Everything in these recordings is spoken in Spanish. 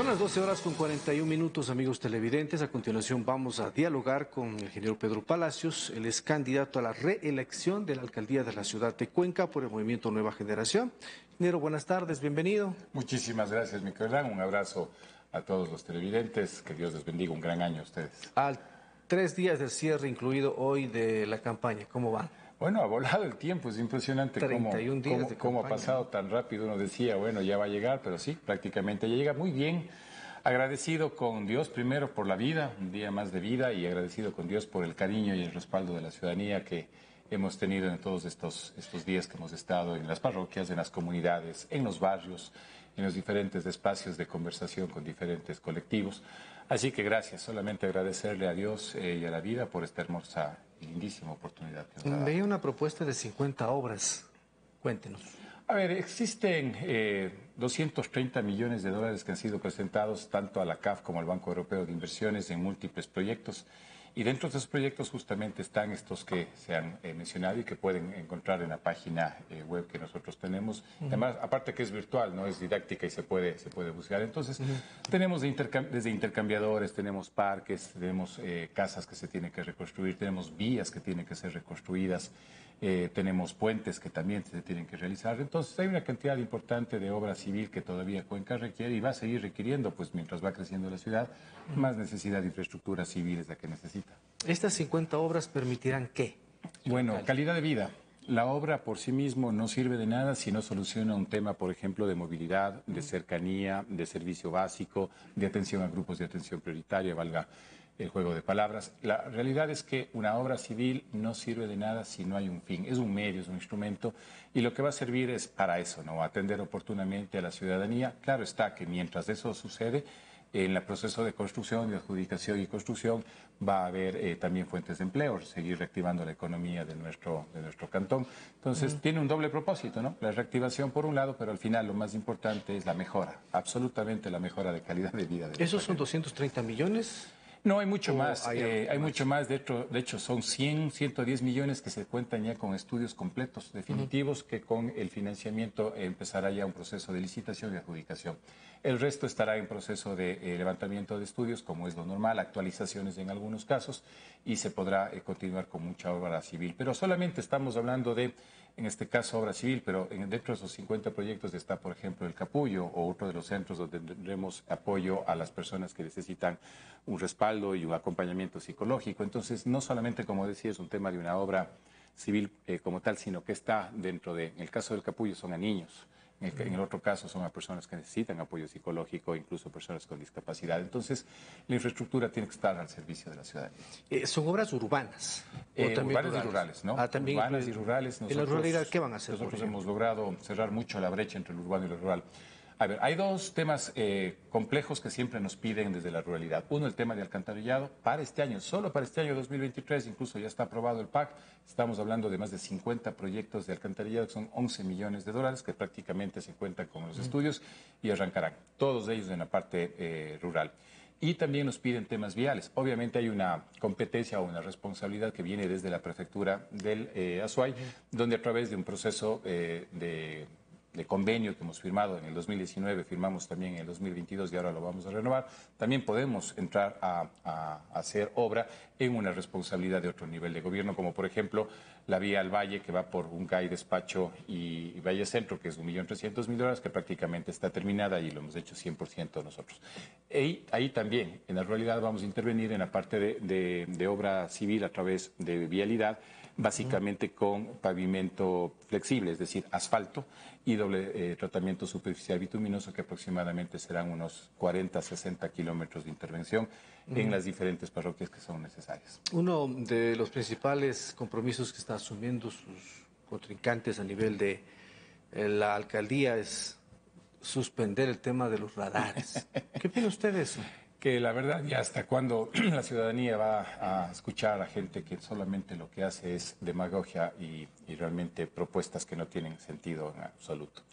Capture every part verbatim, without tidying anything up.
Son las doce horas con cuarenta y un minutos, amigos televidentes. A continuación vamos a dialogar con el ingeniero Pedro Palacios. Él es candidato a la reelección de la alcaldía de la ciudad de Cuenca por el movimiento Nueva Generación. Ingeniero, buenas tardes, bienvenido. Muchísimas gracias, Miquelán. Un abrazo a todos los televidentes. Que Dios les bendiga. Un gran año a ustedes. Al tres días del cierre, incluido hoy, de la campaña, ¿cómo van? Bueno, ha volado el tiempo, es impresionante cómo, treinta y un días cómo, de cómo ha campaña, pasado ¿no? tan rápido. Uno decía, bueno, ya va a llegar, pero sí, prácticamente ya llega. Muy bien, agradecido con Dios primero por la vida, un día más de vida, y agradecido con Dios por el cariño y el respaldo de la ciudadanía que hemos tenido en todos estos, estos días que hemos estado en las parroquias, en las comunidades, en los barrios, en los diferentes espacios de conversación con diferentes colectivos. Así que gracias, solamente agradecerle a Dios eh, y a la vida por esta hermosa y lindísima oportunidad que nos ha dado. Veía una propuesta de cincuenta obras. Cuéntenos. A ver, existen eh, doscientos treinta millones de dólares que han sido presentados tanto a la C A F como al Banco Europeo de Inversiones en múltiples proyectos. Y dentro de esos proyectos justamente están estos que se han eh, mencionado y que pueden encontrar en la página eh, web que nosotros tenemos. Uh-huh. Además, aparte que es virtual, no es didáctica y se puede, se puede buscar. Entonces, uh-huh. tenemos de intercam- desde intercambiadores, tenemos parques, tenemos eh, casas que se tienen que reconstruir, tenemos vías que tienen que ser reconstruidas, eh, tenemos puentes que también se tienen que realizar. Entonces, hay una cantidad importante de obra civil que todavía Cuenca requiere y va a seguir requiriendo, pues mientras va creciendo la ciudad, uh-huh. más necesidad de infraestructura civil es la que necesita. ¿Estas cincuenta obras permitirán qué? Bueno, calidad de vida. La obra por sí mismo no sirve de nada si no soluciona un tema, por ejemplo, de movilidad, de cercanía, de servicio básico, de atención a grupos de atención prioritaria, valga el juego de palabras. La realidad es que una obra civil no sirve de nada si no hay un fin. Es un medio, es un instrumento, y lo que va a servir es para eso, ¿no? Atender oportunamente a la ciudadanía. Claro está que mientras eso sucede, en el proceso de construcción, de adjudicación y construcción va a haber eh, también fuentes de empleo, seguir reactivando la economía de nuestro, de nuestro cantón. Entonces, uh-huh. tiene un doble propósito, ¿no? La reactivación por un lado, pero al final lo más importante es la mejora, absolutamente la mejora de calidad de vida. De ¿Esos son doscientos treinta millones? No, hay mucho más, hay, eh, hay más? mucho más, de hecho, de hecho son cien, ciento diez millones que se cuentan ya con estudios completos, definitivos, uh-huh. que con el financiamiento eh, empezará ya un proceso de licitación y adjudicación. El resto estará en proceso de eh, levantamiento de estudios, como es lo normal, actualizaciones en algunos casos, y se podrá eh, continuar con mucha obra civil. Pero solamente estamos hablando de, en este caso, obra civil, pero en, dentro de esos cincuenta proyectos está, por ejemplo, el Capullo, o otro de los centros donde tendremos apoyo a las personas que necesitan un respaldo y un acompañamiento psicológico. Entonces, no solamente, como decía, es un tema de una obra civil eh, como tal, sino que está dentro de, en el caso del Capullo son a niños, en el, en el otro caso son a personas que necesitan apoyo psicológico, incluso personas con discapacidad. Entonces, la infraestructura tiene que estar al servicio de la ciudadanía. Eh, ¿Son obras urbanas? Eh, ¿O también urbanas rurales? y rurales, ¿no? Ah, también urbanas y rurales. Nosotros, ¿en la ruralidad qué van a hacer? Nosotros hemos logrado cerrar mucho la brecha entre el urbano y lo rural. A ver, hay dos temas eh, complejos que siempre nos piden desde la ruralidad. Uno, el tema de alcantarillado. Para este año, solo para este año dos mil veintitrés, incluso ya está aprobado el P A C, estamos hablando de más de cincuenta proyectos de alcantarillado, que son once millones de dólares, que prácticamente se cuentan con los mm. estudios y arrancarán, todos ellos en la parte eh, rural. Y también nos piden temas viales. Obviamente hay una competencia o una responsabilidad que viene desde la prefectura del eh, Azuay, mm. donde a través de un proceso eh, de... de convenio que hemos firmado en el dos mil diecinueve, firmamos también en el dos mil veintidós y ahora lo vamos a renovar, también podemos entrar a, a, a hacer obra en una responsabilidad de otro nivel de gobierno, como por ejemplo la vía al Valle, que va por Uncay, Despacho y, y Valle Centro, que es un millón trescientos mil dólares, que prácticamente está terminada y lo hemos hecho cien por ciento nosotros. Y ahí también, en la realidad, vamos a intervenir en la parte de, de, de obra civil a través de vialidad, básicamente con pavimento flexible, es decir, asfalto y doble eh, tratamiento superficial bituminoso, que aproximadamente serán unos cuarenta a sesenta kilómetros de intervención uh-huh. en las diferentes parroquias que son necesarias. Uno de los principales compromisos que está asumiendo sus contrincantes a nivel de eh, la alcaldía es suspender el tema de los radares. ¿Qué opina usted de eso? Que la verdad, ya hasta cuando la ciudadanía va a escuchar a gente que solamente lo que hace es demagogia y, y realmente propuestas que no tienen sentido en absoluto.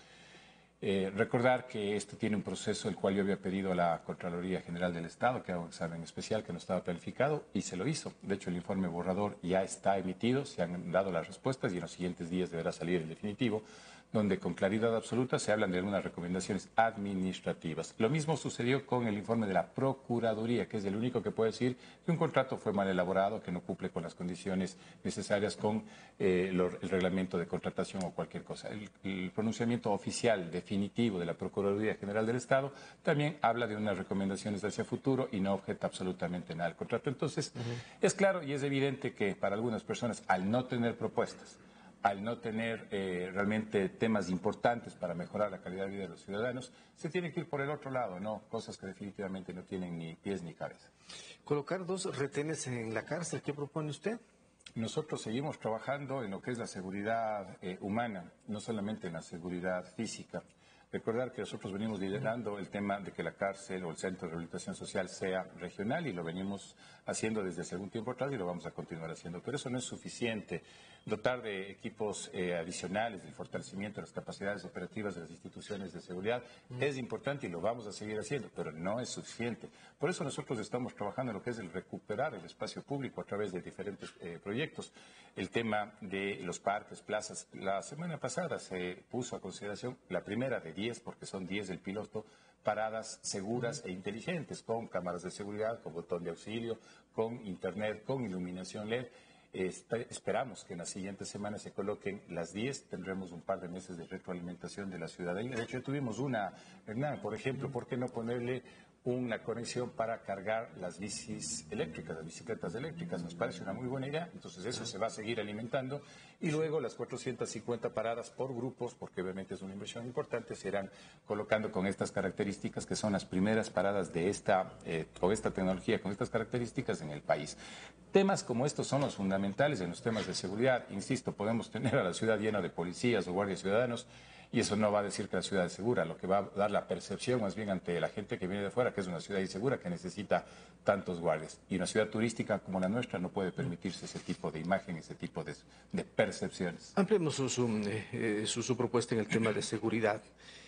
Eh, recordar que esto tiene un proceso el cual yo había pedido a la Contraloría General del Estado que haga un examen especial que no estaba planificado y se lo hizo. De hecho, el informe borrador ya está emitido, se han dado las respuestas y en los siguientes días deberá salir el definitivo, donde con claridad absoluta se hablan de algunas recomendaciones administrativas. Lo mismo sucedió con el informe de la Procuraduría, que es el único que puede decir que un contrato fue mal elaborado, que no cumple con las condiciones necesarias con eh, lo, el reglamento de contratación o cualquier cosa. El, el pronunciamiento oficial definitivo de la Procuraduría General del Estado también habla de unas recomendaciones hacia futuro y no objeta absolutamente nada al contrato. Entonces, uh-huh. es claro y es evidente que para algunas personas, al no tener propuestas, al no tener eh, realmente temas importantes para mejorar la calidad de vida de los ciudadanos, se tiene que ir por el otro lado, ¿no? Cosas que definitivamente no tienen ni pies ni cabeza. Colocar dos retenes en la cárcel, ¿qué propone usted? Nosotros seguimos trabajando en lo que es la seguridad eh, humana, no solamente en la seguridad física. Recordar que nosotros venimos liderando el tema de que la cárcel o el centro de rehabilitación social sea regional y lo venimos haciendo desde hace algún tiempo atrás y lo vamos a continuar haciendo. Pero eso no es suficiente. Dotar de equipos eh, adicionales, del fortalecimiento de las capacidades operativas de las instituciones de seguridad mm. es importante y lo vamos a seguir haciendo, pero no es suficiente. Por eso nosotros estamos trabajando en lo que es el recuperar el espacio público a través de diferentes eh, proyectos. El tema de los parques, plazas. La semana pasada se puso a consideración la primera de diez, porque son diez del piloto, paradas seguras e inteligentes, con cámaras de seguridad, con botón de auxilio, con internet, con iluminación L E D. Este, esperamos que en las siguientes semanas se coloquen las diez, tendremos un par de meses de retroalimentación de la ciudadanía. De hecho, tuvimos una, Hernán, por ejemplo, ¿por qué no ponerle una conexión para cargar las bicis eléctricas, las bicicletas eléctricas? Nos parece una muy buena idea, entonces eso se va a seguir alimentando y luego las cuatrocientas cincuenta paradas por grupos, porque obviamente es una inversión importante, se irán colocando con estas características que son las primeras paradas de esta, eh, con esta tecnología, con estas características en el país. Temas como estos son los fundamentales en los temas de seguridad. Insisto, podemos tener a la ciudad llena de policías o guardias ciudadanos, y eso no va a decir que la ciudad es segura, lo que va a dar la percepción más bien ante la gente que viene de fuera, que es una ciudad insegura, que necesita tantos guardias. Y una ciudad turística como la nuestra no puede permitirse ese tipo de imagen, ese tipo de, de percepciones. Ampliemos su, su, eh, su, su propuesta en el tema de seguridad.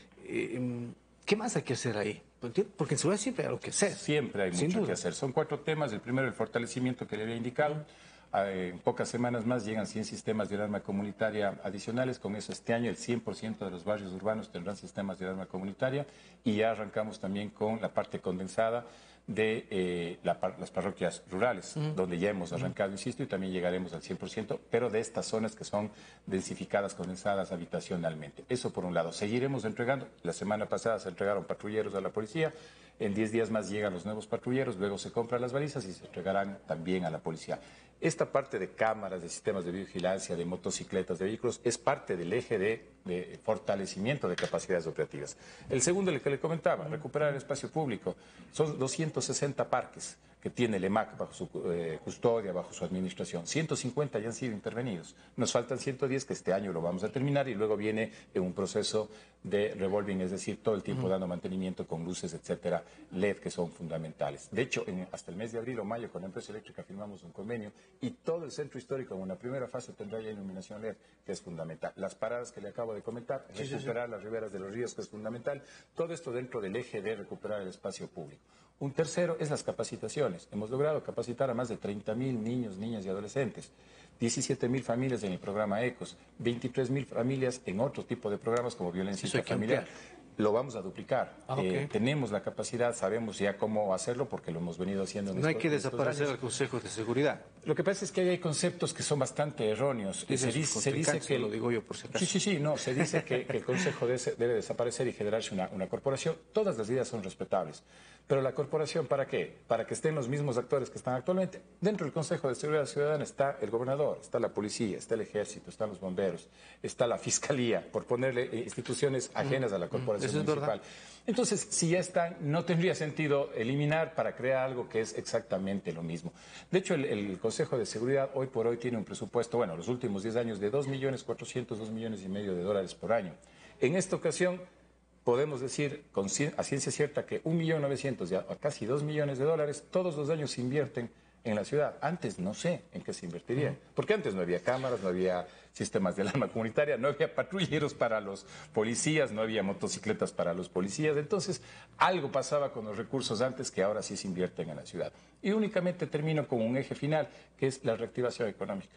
Eh, ¿Qué más hay que hacer ahí? Porque en seguridad siempre hay algo que hacer. Siempre hay mucho que hacer. Son cuatro temas. El primero, el fortalecimiento que le había indicado. En pocas semanas más llegan cien sistemas de alarma comunitaria adicionales. Con eso este año el cien por ciento de los barrios urbanos tendrán sistemas de alarma comunitaria y ya arrancamos también con la parte condensada de eh, la, las parroquias rurales, uh-huh. donde ya hemos arrancado, uh-huh. insisto, y también llegaremos al cien por ciento, pero de estas zonas que son densificadas, condensadas habitacionalmente. Eso por un lado. Seguiremos entregando. La semana pasada se entregaron patrulleros a la policía. En diez días más llegan los nuevos patrulleros, luego se compran las balizas y se entregarán también a la policía. Esta parte de cámaras, de sistemas de vigilancia, de motocicletas, de vehículos, es parte del eje de, de fortalecimiento de capacidades operativas. El segundo, el que le comentaba, recuperar el espacio público. Son doscientos sesenta parques que tiene el E M A C bajo su eh, custodia, bajo su administración. ciento cincuenta ya han sido intervenidos. Nos faltan ciento diez que este año lo vamos a terminar y luego viene en un proceso de revolving, es decir, todo el tiempo uh-huh. dando mantenimiento con luces, etcétera, L E D que son fundamentales. De hecho, en, hasta el mes de abril o mayo con la empresa eléctrica firmamos un convenio y todo el centro histórico en una primera fase tendrá ya iluminación L E D, que es fundamental. Las paradas que le acabo de comentar, sí, recuperar sí, sí. las riberas de los ríos, que es fundamental. Todo esto dentro del eje de recuperar el espacio público. Un tercero es las capacitaciones. Hemos logrado capacitar a más de treinta mil niños, niñas y adolescentes, diecisiete mil familias en el programa ECOS, veintitrés mil familias en otro tipo de programas como violencia intrafamiliar. Lo vamos a duplicar. Ah, okay. eh, tenemos la capacidad, sabemos ya cómo hacerlo porque lo hemos venido haciendo. En no estos, hay que desaparecer el Consejo de Seguridad. Lo que pasa es que hay conceptos que son bastante erróneos. Se dice, se dice que lo digo yo por si acaso. Sí, sí, sí, no, se dice que, que el Consejo debe, debe desaparecer y generarse una, una corporación. Todas las ideas son respetables. Pero la corporación, ¿para qué? Para que estén los mismos actores que están actualmente. Dentro del Consejo de Seguridad Ciudadana está el gobernador, está la policía, está el ejército, están los bomberos, está la fiscalía, por ponerle instituciones ajenas a la corporación Eso municipal. Es verdad. Entonces, si ya están, no tendría sentido eliminar para crear algo que es exactamente lo mismo. De hecho, el, el Consejo de Seguridad hoy por hoy tiene un presupuesto, bueno, los últimos diez años de dos millones cuatrocientos, dos millones y medio de dólares por año. En esta ocasión, podemos decir con, a ciencia cierta que un millón novecientos, ya casi dos millones de dólares, todos los años se invierten en la ciudad. Antes no sé en qué se invertiría, porque antes no había cámaras, no había sistemas de alarma comunitaria, no había patrulleros para los policías, no había motocicletas para los policías. Entonces, algo pasaba con los recursos antes que ahora sí se invierten en la ciudad. Y únicamente termino con un eje final, que es la reactivación económica.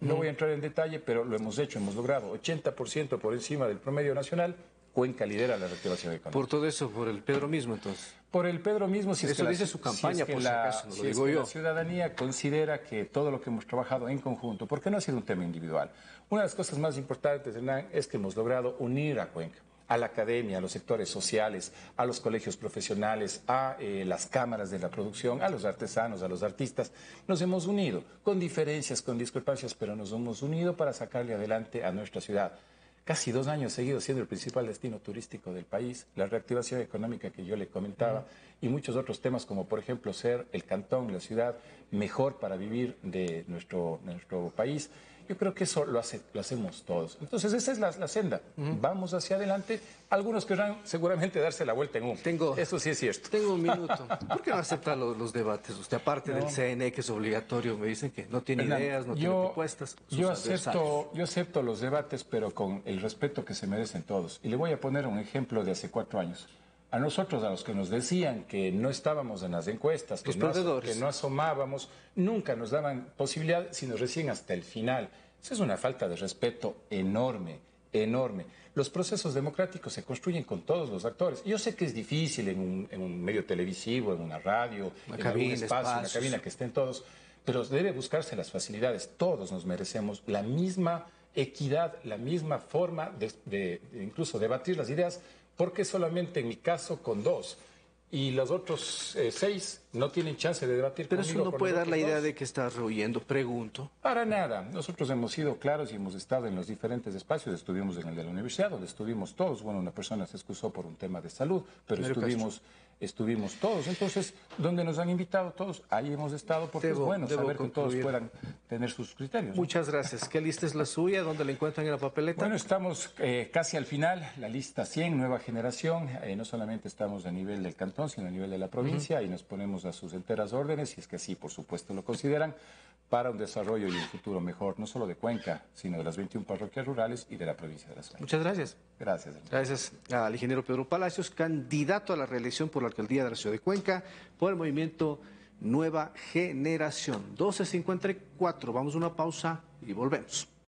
No voy a entrar en detalle, pero lo hemos hecho, hemos logrado ochenta por ciento por encima del promedio nacional. Cuenca lidera la reactivación económica. Por todo eso, por el Pedro mismo, entonces. Por el Pedro mismo, si es Eso que dice la, su campaña, si es que por la, si acaso, no si lo es digo que yo. la ciudadanía considera que todo lo que hemos trabajado en conjunto, porque no ha sido un tema individual. Una de las cosas más importantes, Hernán, es que hemos logrado unir a Cuenca, a la academia, a los sectores sociales, a los colegios profesionales, a eh, las cámaras de la producción, a los artesanos, a los artistas. Nos hemos unido, con diferencias, con discrepancias, pero nos hemos unido para sacarle adelante a nuestra ciudad. Casi dos años seguidos siendo el principal destino turístico del país, la reactivación económica que yo le comentaba y muchos otros temas como por ejemplo ser el cantón, la ciudad mejor para vivir de nuestro, nuestro país. Yo creo que eso lo, hace, lo hacemos todos. Entonces esa es la, la senda. Uh-huh. Vamos hacia adelante. Algunos querrán seguramente darse la vuelta en un. Tengo, eso sí es cierto. Tengo un minuto. ¿Por qué no acepta los, los debates? Usted, aparte no. del C N E, que es obligatorio, me dicen que no tiene Hernán, ideas, no yo, tiene propuestas. Yo acepto, yo acepto los debates, pero con el respeto que se merecen todos. Y le voy a poner un ejemplo de hace cuatro años. A nosotros, a los que nos decían que no estábamos en las encuestas, que, no, que no asomábamos, nunca nos daban posibilidad, sino recién hasta el final. Esa es una falta de respeto enorme, enorme. Los procesos democráticos se construyen con todos los actores. Yo sé que es difícil en un, en un medio televisivo, en una radio, una en cabina, algún espacio, en una cabina que estén todos, pero debe buscarse las facilidades. Todos nos merecemos la misma equidad, la misma forma de, de, de incluso debatir las ideas, porque solamente en mi caso con dos y los otros eh, seis no tienen chance de debatir Pero conmigo. Pero eso no puede dar la idea dos. de que estás rehuyendo, pregunto. Para nada. Nosotros hemos sido claros y hemos estado en los diferentes espacios. Estuvimos en el de la universidad, donde estuvimos todos. Bueno, una persona se excusó por un tema de salud, pero estuvimos, estuvimos todos. Entonces, donde nos han invitado todos, ahí hemos estado, porque debo, es bueno saber concluir. que todos puedan tener sus criterios. Muchas ¿no? gracias. ¿Qué lista es la suya? ¿Dónde la encuentran en la papeleta? Bueno, estamos eh, casi al final, la lista cien, nueva generación. Eh, no solamente estamos a nivel del cantón, sino a nivel de la provincia, uh-huh. y nos ponemos a sus enteras órdenes, si es que así, por supuesto, lo consideran, para un desarrollo y un futuro mejor, no solo de Cuenca, sino de las veintiuna parroquias rurales y de la provincia de La Sueña. Muchas gracias. Gracias. Gracias al ingeniero Pedro Palacios, candidato a la reelección por la alcaldía de la ciudad de Cuenca, por el movimiento Nueva Generación. doce cincuenta y cuatro, vamos a una pausa y volvemos.